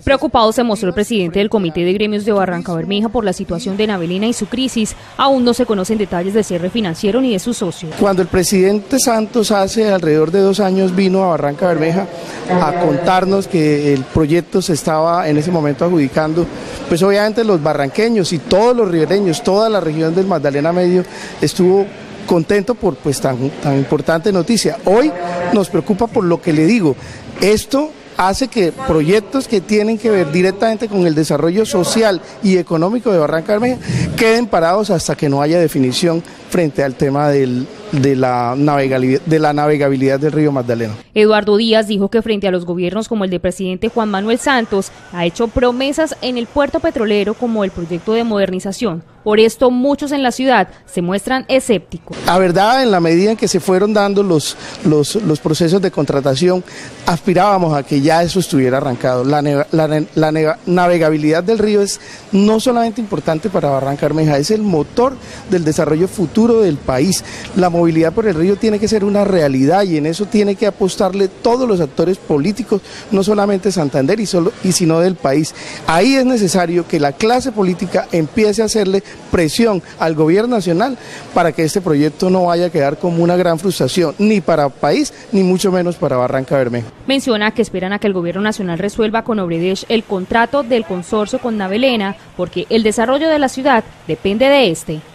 Preocupado se mostró el presidente del Comité de Gremios de Barrancabermeja por la situación de Navelena y su crisis. Aún no se conocen detalles del cierre financiero ni de sus socios. Cuando el presidente Santos hace alrededor de 2 años vino a Barrancabermeja a contarnos que el proyecto se estaba en ese momento adjudicando, pues obviamente los barranqueños y todos los ribereños, toda la región del Magdalena Medio estuvo contento por pues tan importante noticia. Hoy nos preocupa por lo que le digo, esto hace que proyectos que tienen que ver directamente con el desarrollo social y económico de Barrancabermeja queden parados hasta que no haya definición frente al tema de la navegabilidad del río Magdalena. Eduardo Díaz dijo que frente a los gobiernos como el del presidente Juan Manuel Santos, ha hecho promesas en el puerto petrolero como el proyecto de modernización. Por esto muchos en la ciudad se muestran escépticos. La verdad, en la medida en que se fueron dando los procesos de contratación, aspirábamos a que ya eso estuviera arrancado. La navegabilidad del río es no solamente importante para Barrancabermeja, es el motor del desarrollo futuro del país. La movilidad por el río tiene que ser una realidad y en eso tiene que apostarle todos los actores políticos, no solamente Santander sino del país. Ahí es necesario que la clase política empiece a hacerle presión al gobierno nacional para que este proyecto no vaya a quedar como una gran frustración, ni para el país, ni mucho menos para Barrancabermeja. Menciona que esperan a que el gobierno nacional resuelva con Obredech el contrato del consorcio con Navelena, porque el desarrollo de la ciudad depende de este.